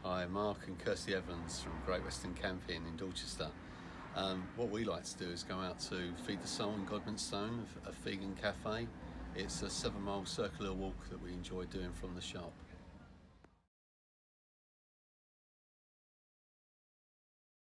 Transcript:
Hi, Mark and Kirsty Evans from Great Western Camping in Dorchester. What we like to do is go out to Feed the Soul in Godmanstone, a vegan cafe. It's a 7-mile circular walk that we enjoy doing from the shop.